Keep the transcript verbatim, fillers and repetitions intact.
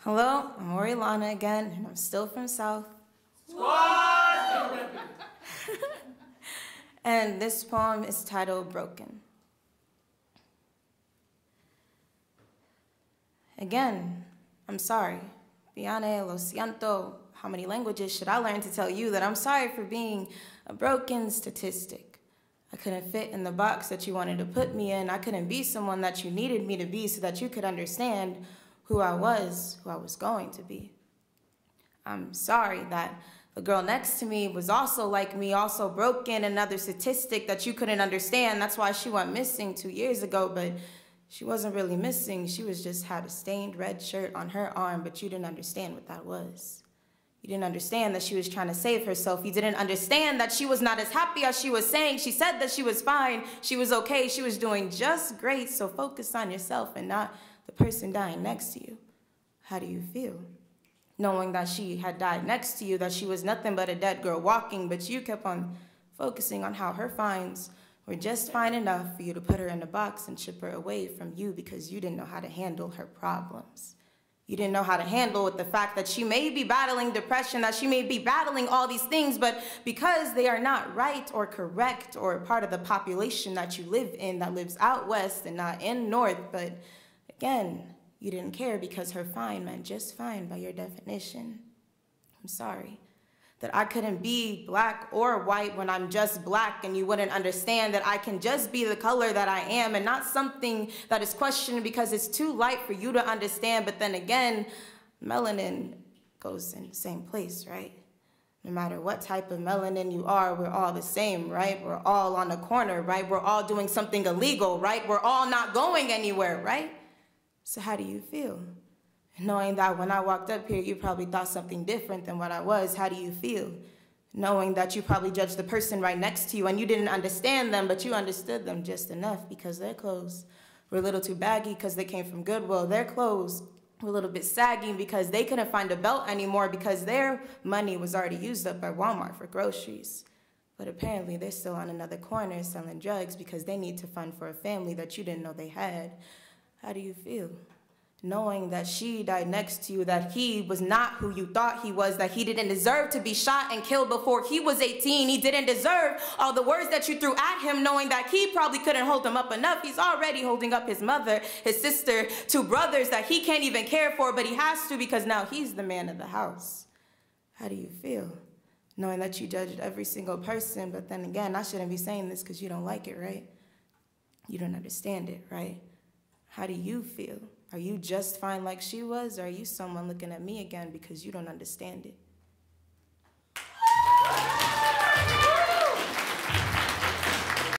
Hello, I'm Orielana again, and I'm still from South. And this poem is titled Broken. Again, I'm sorry. Biane, lo siento. How many languages should I learn to tell you that I'm sorry for being a broken statistic? I couldn't fit in the box that you wanted to put me in. I couldn't be someone that you needed me to be so that you could understand who I was, who I was going to be. I'm sorry that the girl next to me was also like me, also broken, another statistic that you couldn't understand. That's why she went missing two years ago, but she wasn't really missing. She was just had a stained red shirt on her arm, but you didn't understand what that was. You didn't understand that she was trying to save herself. You didn't understand that she was not as happy as she was saying. She said that she was fine, she was okay, she was doing just great, so focus on yourself and not the person dying next to you. How do you feel? Knowing that she had died next to you, that she was nothing but a dead girl walking, but you kept on focusing on how her finds were just fine enough for you to put her in a box and ship her away from you because you didn't know how to handle her problems. You didn't know how to handle with the fact that she may be battling depression, that she may be battling all these things, but because they are not right or correct or part of the population that you live in that lives out west and not in north, but again, you didn't care because her fine meant just fine by your definition. I'm sorry that I couldn't be black or white when I'm just black, and you wouldn't understand that I can just be the color that I am and not something that is questioned because it's too light for you to understand. But then again, melanin goes in the same place, right? No matter what type of melanin you are, we're all the same, right? We're all on the corner, right? We're all doing something illegal, right? We're all not going anywhere, right? So how do you feel? Knowing that when I walked up here, you probably thought something different than what I was, how do you feel? Knowing that you probably judged the person right next to you and you didn't understand them, but you understood them just enough because their clothes were a little too baggy because they came from Goodwill. Their clothes were a little bit saggy because they couldn't find a belt anymore because their money was already used up at Walmart for groceries. But apparently they're still on another corner selling drugs because they need to fund for a family that you didn't know they had. How do you feel? Knowing that she died next to you, that he was not who you thought he was, that he didn't deserve to be shot and killed before he was eighteen. He didn't deserve all the words that you threw at him, knowing that he probably couldn't hold him up enough. He's already holding up his mother, his sister, two brothers that he can't even care for, but he has to because now he's the man of the house. How do you feel? Knowing that you judged every single person, but then again, I shouldn't be saying this because you don't like it, right? You don't understand it, right? How do you feel? Are you just fine like she was, or are you someone looking at me again because you don't understand it?